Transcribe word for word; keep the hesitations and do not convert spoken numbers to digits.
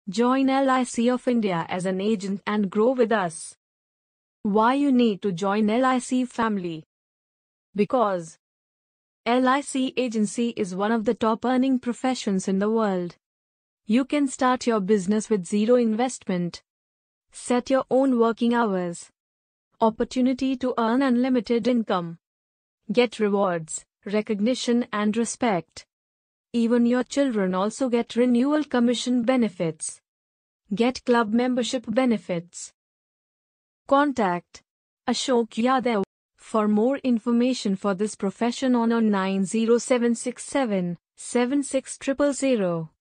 Join L I C of India as an agent and grow with us. Why you need to join L I C family? Because L I C agency is one of the top earning professions in the world. You can start your business with zero investment. Set your own working hours. Opportunity to earn unlimited income. Get rewards, recognition and respect. Even your children also get renewal commission benefits. Get club membership benefits. Contact Ashok Yadav for more information for this profession on nine zero seven six seven, seven six zero zero zero.